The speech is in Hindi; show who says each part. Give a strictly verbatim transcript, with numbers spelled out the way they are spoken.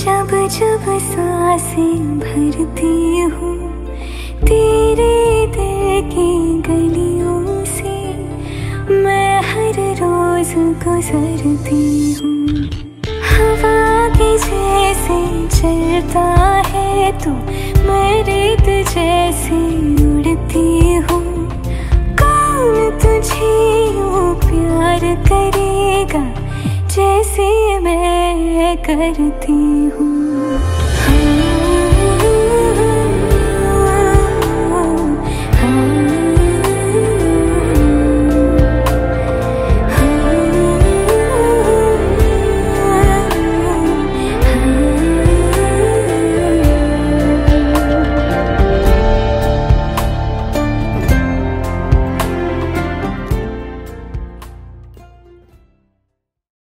Speaker 1: जब जब सांसें भरती हूँ तेरे दिल की गलियों से, मैं हर रोज गुजरती हूँ। हवा के जैसे चलता है तू, मैं रेत जैसे उड़ती हूँ। कौन तुझे यूँ प्यार करेगा जैसे मैं करती हूँ।